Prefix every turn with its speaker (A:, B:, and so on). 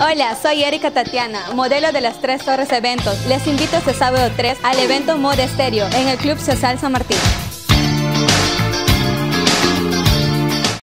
A: Hola, soy Erika Tatiana, modelo de las Tres Torres Eventos. Les invito este sábado 3 al evento Moda Estéreo en el Club Social San Martín.